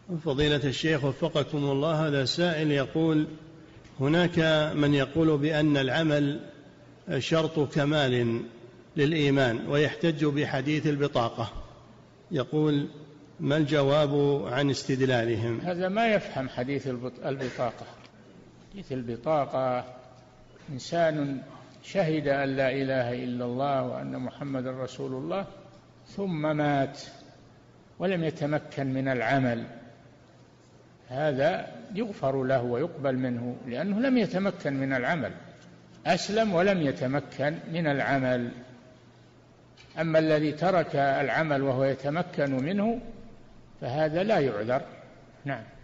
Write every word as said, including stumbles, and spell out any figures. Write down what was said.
فضيلة الشيخ وفقكم الله، هذا سائل يقول: هناك من يقول بأن العمل شرط كمال للإيمان ويحتج بحديث البطاقة، يقول: ما الجواب عن استدلالهم؟ هذا ما يفهم حديث البطاقة. حديث البطاقة إنسان شهد أن لا إله إلا الله وأن محمد رسول الله ثم مات ولم يتمكن من العمل، هذا يغفر له ويقبل منه لأنه لم يتمكن من العمل، أسلم ولم يتمكن من العمل. أما الذي ترك العمل وهو يتمكن منه فهذا لا يعذر. نعم.